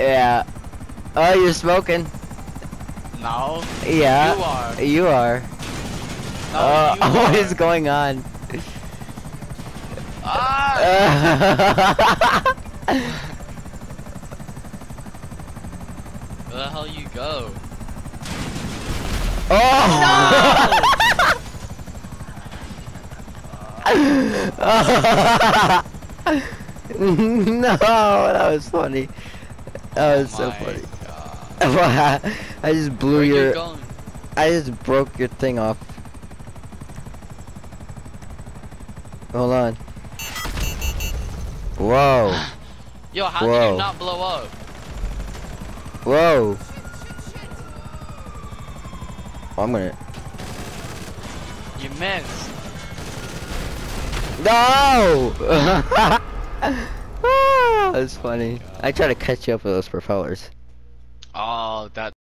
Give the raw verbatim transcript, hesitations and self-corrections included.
Yeah. Oh, you're smoking. No. Yeah. You are. You are. No, uh, you what are. is going on? Ah! Where the hell you go? Oh! No! No, that was funny. That was Oh so my funny. God. I just blew Where your. you going? I just broke your thing off. Hold on. Whoa. Yo, how Whoa. did you not blow up? Whoa. Oh, I'm gonna. You missed. No! That's funny. I try to catch you up with those propellers. Oh, that